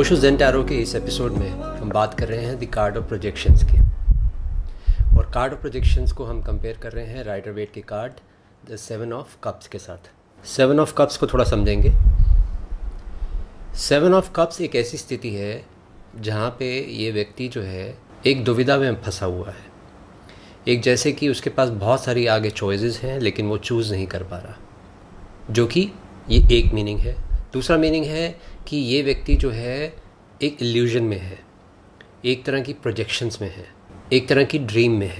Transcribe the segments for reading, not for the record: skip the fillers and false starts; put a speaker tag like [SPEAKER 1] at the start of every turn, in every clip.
[SPEAKER 1] Osho Zen tarot के इस episode में हम बात कर रहे हैं द कार्ड ऑफ प्रोजेक्शंस की। और कार्ड ऑफ प्रोजेक्शंस को हम कंपेयर कर रहे हैं राइडर वेट के कार्ड द 7 ऑफ कप्स के साथ। 7 ऑफ कप्स को थोड़ा समझेंगे। 7 ऑफ कप्स एक ऐसी स्थिति है जहाँ पे ये व्यक्ति जो है एक दुविधा में फंसा हुआ है। एक जैसे कि उसके पास बहुत सारी आगे चॉइसेस हैं लेकिन वो चूज़ नहीं कर पा रहा, जो कि ये एक मीनिंग है। दूसरा मीनिंग है कि ये व्यक्ति जो है एक इल्यूजन में है, एक तरह की प्रोजेक्शंस में है, एक तरह की ड्रीम में है,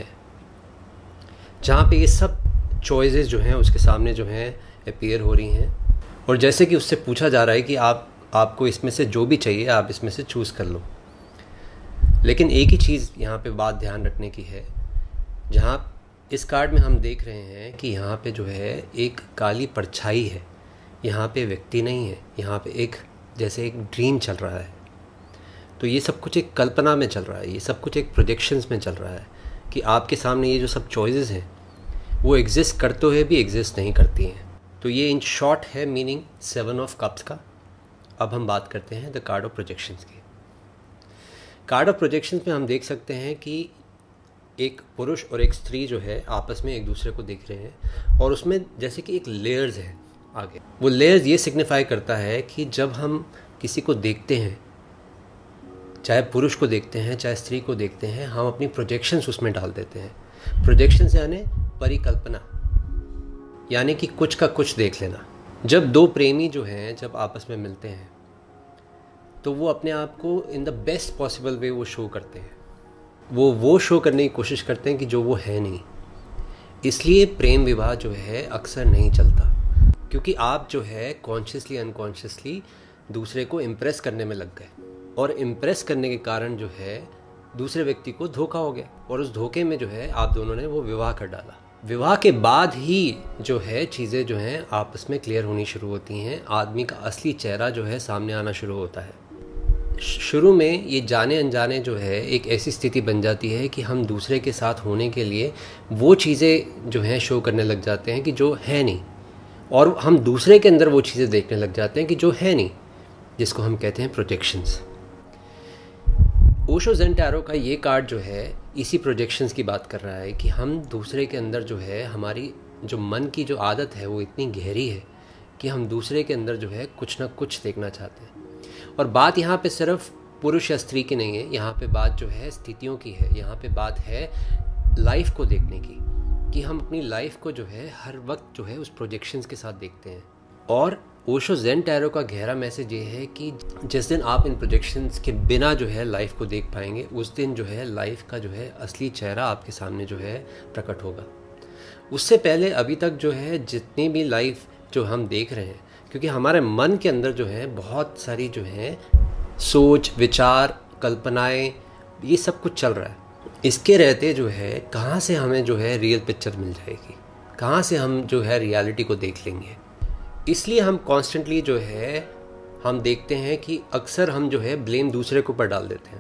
[SPEAKER 1] जहाँ पे ये सब चॉइसेस जो हैं उसके सामने जो हैं अपीयर हो रही हैं। और जैसे कि उससे पूछा जा रहा है कि आपको इसमें से जो भी चाहिए आप इसमें से चूज़ कर लो। लेकिन एक ही चीज़ यहाँ पे बात ध्यान रखने की है, जहाँ इस कार्ड में हम देख रहे हैं कि यहाँ पे जो है एक काली परछाई है। यहाँ पे व्यक्ति नहीं है, यहाँ पे एक जैसे एक ड्रीम चल रहा है। तो ये सब कुछ एक कल्पना में चल रहा है, ये सब कुछ एक प्रोजेक्शंस में चल रहा है कि आपके सामने ये जो सब चॉइसेस हैं वो एग्जिस्ट करते हुए भी एग्जिस्ट नहीं करती हैं। तो ये इन शॉर्ट है मीनिंग 7 ऑफ कप्स का। अब हम बात करते हैं द कार्ड ऑफ प्रोजेक्शंस की। कार्ड ऑफ प्रोजेक्शंस में हम देख सकते हैं कि एक पुरुष और एक स्त्री जो है आपस में एक दूसरे को देख रहे हैं और उसमें जैसे कि एक लेयर्स है आगे। वो लेयर्स ये सिग्निफाई करता है कि जब हम किसी को देखते हैं, चाहे पुरुष को देखते हैं चाहे स्त्री को देखते हैं, हम अपनी प्रोजेक्शंस उसमें डाल देते हैं। प्रोजेक्शंस यानी परिकल्पना, यानी कि कुछ का कुछ देख लेना। जब दो प्रेमी जो हैं जब आपस में मिलते हैं तो वो अपने आप को in the best possible way वो शो करते हैं। वो शो करने की कोशिश करते हैं कि जो वो है नहीं। इसलिए प्रेम विवाह जो है अक्सर नहीं चलता, क्योंकि आप जो है कॉन्शियसली अनकॉन्शियसली दूसरे को इम्प्रेस करने में लग गए और इम्प्रेस करने के कारण जो है दूसरे व्यक्ति को धोखा हो गया और उस धोखे में जो है आप दोनों ने वो विवाह कर डाला। विवाह के बाद ही जो है चीज़ें जो हैं आपस में क्लियर होनी शुरू होती हैं। आदमी का असली चेहरा जो है सामने आना शुरू होता है। शुरू में ये जाने अनजाने जो है एक ऐसी स्थिति बन जाती है कि हम दूसरे के साथ होने के लिए वो चीज़ें जो हैं शो करने लग जाते हैं कि जो है नहीं, और हम दूसरे के अंदर वो चीज़ें देखने लग जाते हैं कि जो है नहीं, जिसको हम कहते हैं प्रोजेक्शंस। ओशो ज़ेन टैरो का ये कार्ड जो है इसी प्रोजेक्शंस की बात कर रहा है कि हम दूसरे के अंदर जो है हमारी जो मन की जो आदत है वो इतनी गहरी है कि हम दूसरे के अंदर जो है कुछ ना कुछ देखना चाहते हैं। और बात यहाँ पे सिर्फ पुरुष या स्त्री की नहीं है, यहाँ पे बात जो है स्थितियों की है। यहाँ पे बात है लाइफ को देखने की, कि हम अपनी लाइफ को जो है हर वक्त जो है उस प्रोजेक्शंस के साथ देखते हैं। और ओशो ज़ेन टैरो का गहरा मैसेज ये है कि जिस दिन आप इन प्रोजेक्शंस के बिना जो है लाइफ को देख पाएंगे, उस दिन जो है लाइफ का जो है असली चेहरा आपके सामने जो है प्रकट होगा। उससे पहले अभी तक जो है जितनी भी लाइफ जो हम देख रहे हैं, क्योंकि हमारे मन के अंदर जो है बहुत सारी जो है सोच, विचार, कल्पनाएं, ये सब कुछ चल रहा है। इसके रहते जो है कहाँ से हमें जो है रियल पिक्चर मिल जाएगी, कहाँ से हम जो है रियलिटी को देख लेंगे। इसलिए हम कॉन्स्टेंटली जो है हम देखते हैं कि अक्सर हम जो है ब्लेम दूसरे के ऊपर डाल देते हैं।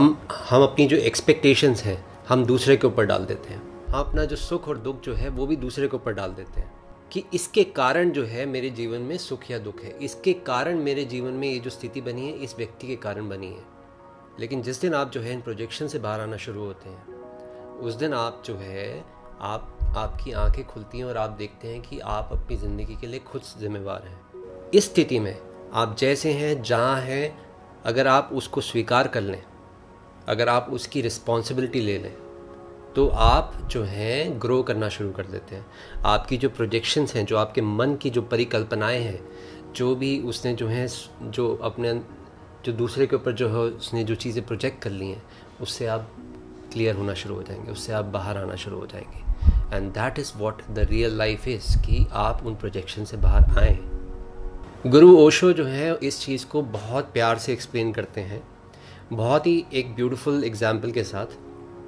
[SPEAKER 1] हम अपनी जो एक्सपेक्टेशंस हैं हम दूसरे के ऊपर डाल देते हैं। हम अपना जो सुख और दुख जो है वो भी दूसरे के ऊपर डाल देते हैं कि इसके कारण जो है मेरे जीवन में सुख या दुख है, इसके कारण मेरे जीवन में ये जो स्थिति बनी है इस व्यक्ति के कारण बनी है। लेकिन जिस दिन आप जो है इन प्रोजेक्शन से बाहर आना शुरू होते हैं, उस दिन आप जो है आपकी आंखें खुलती हैं और आप देखते हैं कि आप अपनी ज़िंदगी के लिए खुद जिम्मेवार हैं। इस स्थिति में आप जैसे हैं, जहाँ हैं, अगर आप उसको स्वीकार कर लें, अगर आप उसकी रिस्पॉन्सिबिलिटी ले लें, तो आप जो हैं ग्रो करना शुरू कर देते हैं। आपकी जो प्रोजेक्शंस हैं, जो आपके मन की जो परिकल्पनाएं हैं, जो भी उसने जो हैं जो अपने जो दूसरे के ऊपर जो है उसने जो चीज़ें प्रोजेक्ट कर ली हैं, उससे आप क्लियर होना शुरू हो जाएंगे, उससे आप बाहर आना शुरू हो जाएंगे। And that is what the real life is, कि आप उन प्रोजेक्शन से बाहर आएँ। गुरु ओशो जो है इस चीज़ को बहुत प्यार से एक्सप्लेन करते हैं, बहुत ही एक ब्यूटीफुल एग्जाम्पल के साथ,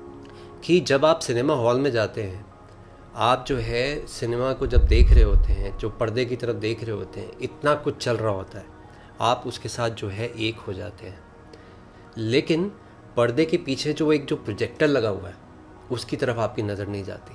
[SPEAKER 1] कि जब आप सिनेमा हॉल में जाते हैं, आप जो है सिनेमा को जब देख रहे होते हैं, जो पर्दे की तरफ देख रहे होते हैं, इतना कुछ चल रहा होता है, आप उसके साथ जो है एक हो जाते हैं। लेकिन पर्दे के पीछे जो एक जो प्रोजेक्टर लगा हुआ है उसकी तरफ आपकी नज़र नहीं जाती।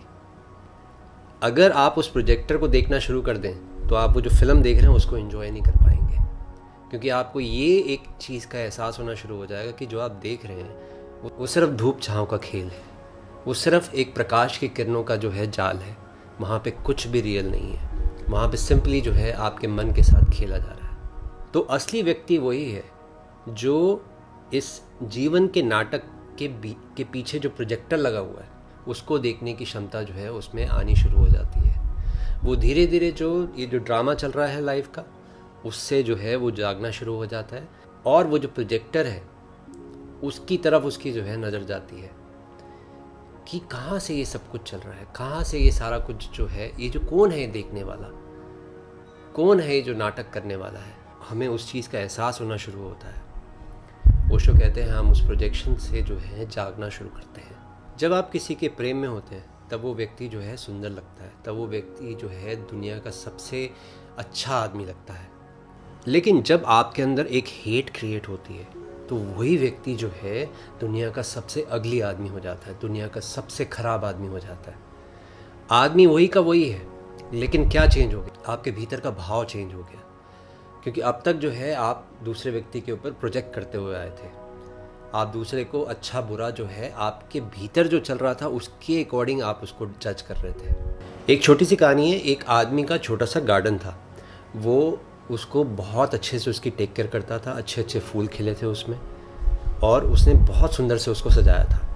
[SPEAKER 1] अगर आप उस प्रोजेक्टर को देखना शुरू कर दें तो आप वो जो फिल्म देख रहे हैं उसको एंजॉय नहीं कर पाएंगे, क्योंकि आपको ये एक चीज़ का एहसास होना शुरू हो जाएगा कि जो आप देख रहे हैं वो सिर्फ धूप छाँव का खेल है, वो सिर्फ एक प्रकाश की किरणों का जो है जाल है। वहाँ पे कुछ भी रियल नहीं है, वहाँ पे सिंपली जो है आपके मन के साथ खेला जा रहा है। तो असली व्यक्ति वही है जो इस जीवन के नाटक के पीछे जो प्रोजेक्टर लगा हुआ है उसको देखने की क्षमता जो है उसमें आनी शुरू हो जाती है। वो धीरे धीरे ये जो ड्रामा चल रहा है लाइफ का, उससे जो है वो जागना शुरू हो जाता है, और वो जो प्रोजेक्टर है उसकी तरफ उसकी जो है नज़र जाती है कि कहाँ से ये सब कुछ चल रहा है, कहाँ से ये सारा कुछ जो है, ये जो कौन है देखने वाला, कौन है ये जो नाटक करने वाला है। हमें उस चीज़ का एहसास होना शुरू होता है। ओशो कहते हैं हम उस प्रोजेक्शन से जो है जागना शुरू करते हैं। जब आप किसी के प्रेम में होते हैं तब वो व्यक्ति जो है सुंदर लगता है, तब वो व्यक्ति जो है दुनिया का सबसे अच्छा आदमी लगता है। लेकिन जब आपके अंदर एक हेट क्रिएट होती है तो वही व्यक्ति जो है दुनिया का सबसे अगली आदमी हो जाता है, दुनिया का सबसे खराब आदमी हो जाता है। आदमी वही का वही है, लेकिन क्या चेंज हो गया? आपके भीतर का भाव चेंज हो गया। क्योंकि अब तक जो है आप दूसरे व्यक्ति के ऊपर प्रोजेक्ट करते हुए आए थे, आप दूसरे को अच्छा बुरा जो है आपके भीतर जो चल रहा था उसके अकॉर्डिंग आप उसको जज कर रहे थे। एक छोटी सी कहानी है, एक आदमी का छोटा सा गार्डन था, वो उसको बहुत अच्छे से उसकी टेक केयर करता था, अच्छे अच्छे फूल खिले थे उसमें, और उसने बहुत सुंदर से उसको सजाया था।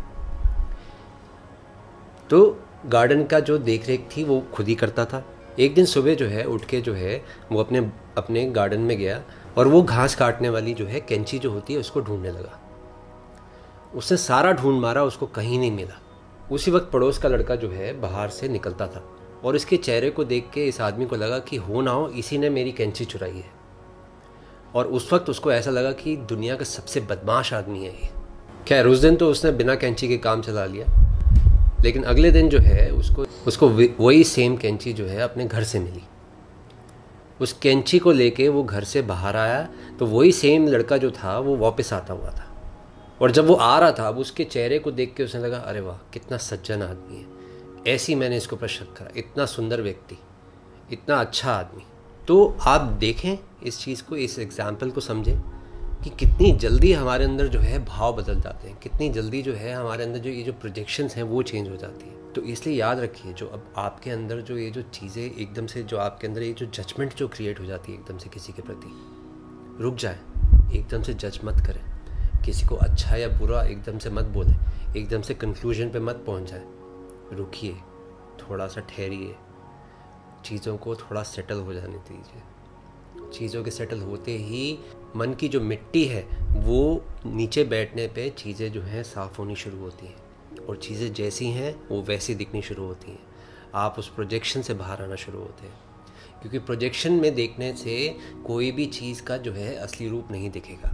[SPEAKER 1] तो गार्डन का जो देख रेख थी वो खुद ही करता था। एक दिन सुबह जो है उठ के जो है वो अपने गार्डन में गया और वो घास काटने वाली जो है कैंची जो होती है उसको ढूंढने लगा। उसने सारा ढूंढ मारा, उसको कहीं नहीं मिला। उसी वक्त पड़ोस का लड़का जो है बाहर से निकलता था और इसके चेहरे को देख के इस आदमी को लगा कि हो ना हो इसी ने मेरी कैंची चुराई है। और उस वक्त उसको ऐसा लगा कि दुनिया का सबसे बदमाश आदमी है ये। खैर उस दिन तो उसने बिना कैंची के काम चला लिया, लेकिन अगले दिन जो है उसको वही सेम कैंची जो है अपने घर से मिली। उस कैंची को लेके वो घर से बाहर आया तो वही सेम लड़का जो था वो वापस आता हुआ था, और जब वो आ रहा था अब उसके चेहरे को देख के उसने लगा अरे वाह कितना सज्जन आदमी है, ऐसी मैंने इसको पर शक करा, इतना सुंदर व्यक्ति, इतना अच्छा आदमी। तो आप देखें इस चीज़ को, इस एग्जाम्पल को समझें कि कितनी जल्दी हमारे अंदर जो है भाव बदल जाते हैं, कितनी जल्दी जो है हमारे अंदर जो ये जो प्रोजेक्शंस हैं वो चेंज हो जाती है। तो इसलिए याद रखिए जो अब आपके अंदर जो ये जो चीज़ें एकदम से जो आपके अंदर ये जो जजमेंट जो क्रिएट हो जाती है एकदम से किसी के प्रति, रुक जाए, एकदम से जज मत करें, किसी को अच्छा या बुरा एकदम से मत बोलें, एकदम से कंक्लूजन पे मत पहुंच जाए। रुकिए, थोड़ा सा ठहरिए, चीज़ों को थोड़ा सेटल हो जाने दीजिए। चीज़ों के सेटल होते ही मन की जो मिट्टी है वो नीचे बैठने पे चीज़ें जो हैं साफ़ होनी शुरू होती हैं, और चीज़ें जैसी हैं वो वैसी दिखनी शुरू होती हैं। आप उस प्रोजेक्शन से बाहर आना शुरू होते हैं, क्योंकि प्रोजेक्शन में देखने से कोई भी चीज़ का जो है असली रूप नहीं दिखेगा।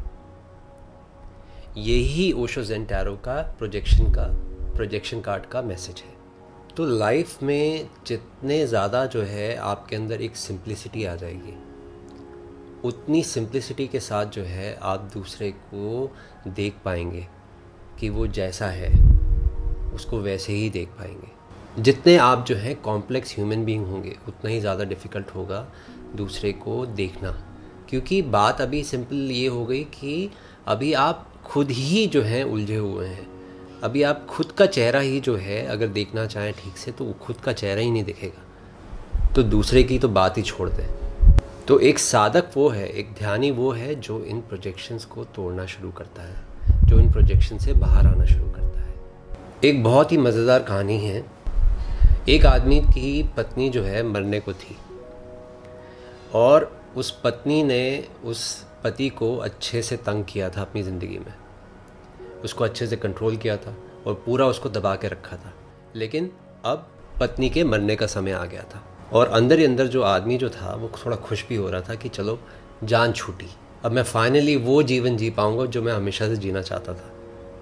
[SPEAKER 1] यही ओशो ज़ेन टैरो का प्रोजेक्शन कार्ड का मैसेज है। तो लाइफ में जितने ज़्यादा जो है आपके अंदर एक सिंप्लिसिटी आ जाएगी, उतनी सिंप्लिसिटी के साथ जो है आप दूसरे को देख पाएंगे कि वो जैसा है उसको वैसे ही देख पाएंगे। जितने आप जो है कॉम्प्लेक्स ह्यूमन बीइंग होंगे उतना ही ज़्यादा डिफ़िकल्ट होगा दूसरे को देखना, क्योंकि बात अभी सिंपल ये हो गई कि अभी आप खुद ही जो हैं उलझे हुए हैं। अभी आप खुद का चेहरा ही जो है अगर देखना चाहें ठीक से तो खुद का चेहरा ही नहीं दिखेगा, तो दूसरे की तो बात ही छोड़ दें। तो एक साधक वो है, एक ध्यानी वो है जो इन प्रोजेक्शंस को तोड़ना शुरू करता है, जो इन प्रोजेक्शन से बाहर आना शुरू करता है। एक बहुत ही मज़ेदार कहानी है। एक आदमी की पत्नी जो है मरने को थी, और उस पत्नी ने उस पति को अच्छे से तंग किया था अपनी ज़िंदगी में, उसको अच्छे से कंट्रोल किया था और पूरा उसको दबा के रखा था। लेकिन अब पत्नी के मरने का समय आ गया था, और अंदर ही अंदर जो आदमी जो था वो थोड़ा खुश भी हो रहा था कि चलो जान छूटी, अब मैं फाइनली वो जीवन जी पाऊंगा जो मैं हमेशा से जीना चाहता था।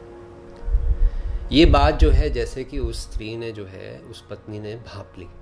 [SPEAKER 1] ये बात जो है जैसे कि उस स्त्री ने जो है उस पत्नी ने भांप ली।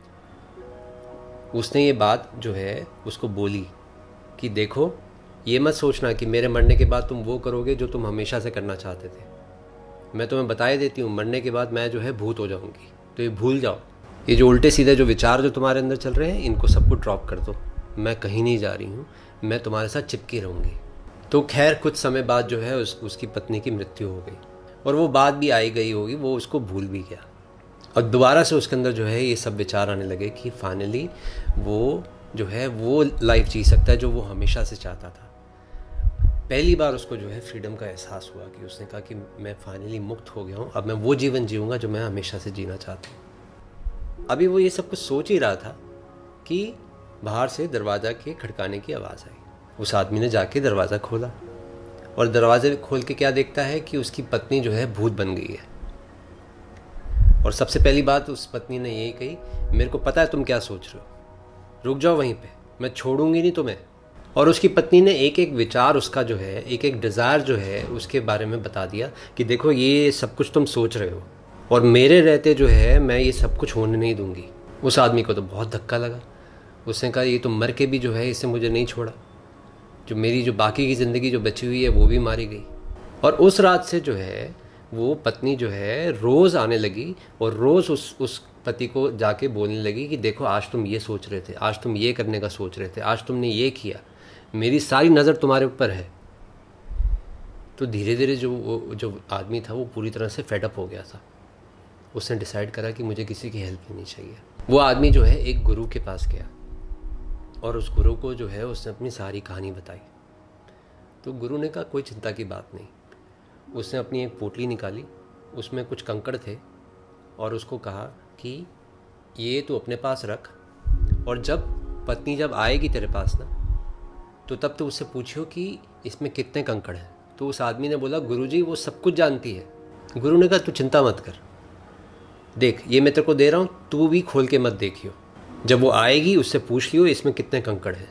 [SPEAKER 1] उसने ये बात जो है उसको बोली कि देखो ये मत सोचना कि मेरे मरने के बाद तुम वो करोगे जो तुम हमेशा से करना चाहते थे। मैं तुम्हें बता ही देती हूँ, मरने के बाद मैं जो है भूत हो जाऊँगी, तो ये भूल जाओ। ये जो उल्टे सीधे जो विचार जो तुम्हारे अंदर चल रहे हैं इनको सबको ड्रॉप कर दो। मैं कहीं नहीं जा रही हूँ, मैं तुम्हारे साथ चिपकी रहूँगी। तो खैर कुछ समय बाद जो है उसकी पत्नी की मृत्यु हो गई और वो बात भी आई गई होगी, वो उसको भूल भी गया और दोबारा से उसके अंदर जो है ये सब विचार आने लगे कि फाइनली वो जो है वो लाइफ जी सकता है जो वो हमेशा से चाहता था। पहली बार उसको जो है फ्रीडम का एहसास हुआ कि उसने कहा कि मैं फाइनली मुक्त हो गया हूँ, अब मैं वो जीवन जीऊँगा जो मैं हमेशा से जीना चाहता हूँ। अभी वो ये सब कुछ सोच ही रहा था कि बाहर से दरवाज़ा के खड़काने की आवाज़ आई। उस आदमी ने जाके दरवाज़ा खोला और दरवाजे खोल के क्या देखता है कि उसकी पत्नी जो है भूत बन गई है। और सबसे पहली बात उस पत्नी ने यही कही, मेरे को पता है तुम क्या सोच रहे हो, रुक जाओ वहीं पे, मैं छोड़ूंगी नहीं तुम्हें। और उसकी पत्नी ने एक एक विचार उसका जो है, एक एक डिज़ायर जो है उसके बारे में बता दिया कि देखो ये सब कुछ तुम सोच रहे हो और मेरे रहते जो है मैं ये सब कुछ होने नहीं दूंगी। उस आदमी को तो बहुत धक्का लगा। उसने कहा ये तो मर के भी जो है इससे मुझे नहीं छोड़ा, जो मेरी जो बाकी की ज़िंदगी जो बची हुई है वो भी मारी गई। और उस रात से जो है वो पत्नी जो है रोज़ आने लगी और रोज़ उस पति को जाके बोलने लगी कि देखो आज तुम ये सोच रहे थे, आज तुम ये करने का सोच रहे थे, आज तुमने ये किया, मेरी सारी नज़र तुम्हारे ऊपर है। तो धीरे धीरे जो आदमी था वो पूरी तरह से फेडअप हो गया था। उसने डिसाइड करा कि मुझे किसी की हेल्प नहीं चाहिए। वो आदमी जो है एक गुरु के पास गया और उस गुरु को जो है उसने अपनी सारी कहानी बताई। तो गुरु ने कहा कोई चिंता की बात नहीं। उसने अपनी एक पोटली निकाली, उसमें कुछ कंकड़ थे और उसको कहा कि ये तू अपने पास रख और जब पत्नी जब आएगी तेरे पास ना तो तब तो उससे पूछियो कि इसमें कितने कंकड़ हैं। तो उस आदमी ने बोला गुरुजी वो सब कुछ जानती है। गुरु ने कहा तू चिंता मत कर, देख ये मैं तेरे को दे रहा हूँ, तू भी खोल के मत देखियो, जब वो आएगी उससे पूछ लियो इसमें कितने कंकड़ हैं।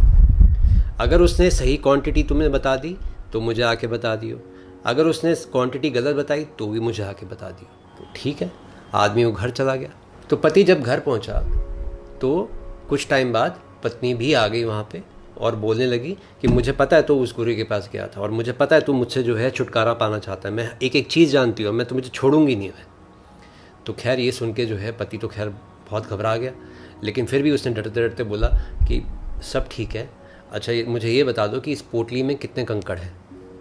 [SPEAKER 1] अगर उसने सही क्वांटिटी तुम्हें बता दी तो मुझे आके बता दियो, अगर उसने क्वांटिटी गलत बताई तो भी मुझे आके बता दियो। तो ठीक है, आदमी वो घर चला गया। तो पति जब घर पहुंचा तो कुछ टाइम बाद पत्नी भी आ गई वहाँ पे और बोलने लगी कि मुझे पता है तो उस गुरु के पास गया था और मुझे पता है तू मुझसे जो है छुटकारा पाना चाहता है, मैं एक एक चीज़ जानती हूँ, मैं तो मुझे छोड़ूंगी नहीं मैं। तो खैर ये सुन के जो है पति तो खैर बहुत घबरा गया, लेकिन फिर भी उसने डरते डरते बोला कि सब ठीक है, अच्छा मुझे ये बता दो कि इस पोटली में कितने कंकड़ हैं।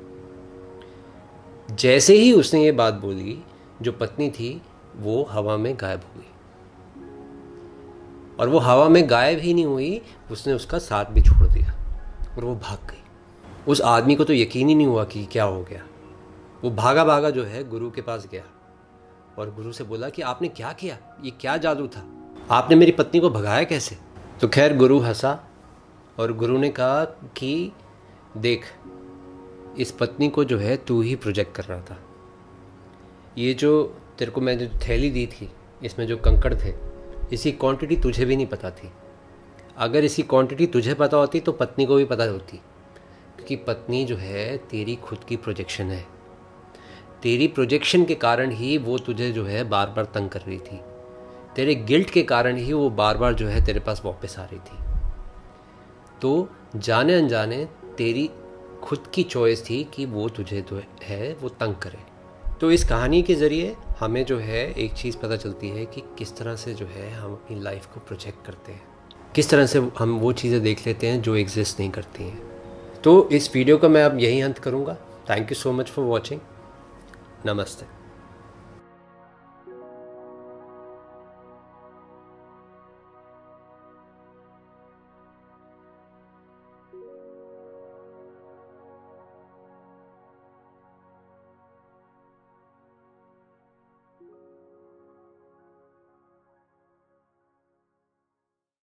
[SPEAKER 1] जैसे ही उसने ये बात बोली जो पत्नी थी वो हवा में गायब हो गई और वो हवा में गायब ही नहीं हुई, उसने उसका साथ भी छोड़ दिया और वो भाग गई। उस आदमी को तो यकीन ही नहीं हुआ कि क्या हो गया। वो भागा भागा जो है गुरु के पास गया और गुरु से बोला कि आपने क्या किया, ये क्या जादू था, आपने मेरी पत्नी को भगाया कैसे। तो खैर गुरु हंसा और गुरु ने कहा कि देख इस पत्नी को जो है तू ही प्रोजेक्ट कर रहा था, ये जो तेरे को मैंने जो थैली दी थी इसमें जो कंकड़ थे इसी क्वांटिटी तुझे भी नहीं पता थी। अगर इसी क्वांटिटी तुझे पता होती तो पत्नी को भी पता होती, क्योंकि पत्नी जो है तेरी खुद की प्रोजेक्शन है। तेरी प्रोजेक्शन के कारण ही वो तुझे जो है बार बार तंग कर रही थी, तेरे गिल्ट के कारण ही वो बार बार जो है तेरे पास वापस आ रही थी। तो जाने अनजाने तेरी खुद की चॉइस थी कि वो तुझे जो है वो तंग करे। तो इस कहानी के ज़रिए हमें जो है एक चीज़ पता चलती है कि किस तरह से जो है हम अपनी लाइफ को प्रोजेक्ट करते हैं, किस तरह से हम वो चीज़ें देख लेते हैं जो एग्जिस्ट नहीं करती हैं। तो इस वीडियो का मैं अब यही अंत करूँगा। Thank you so much for watching. नमस्ते।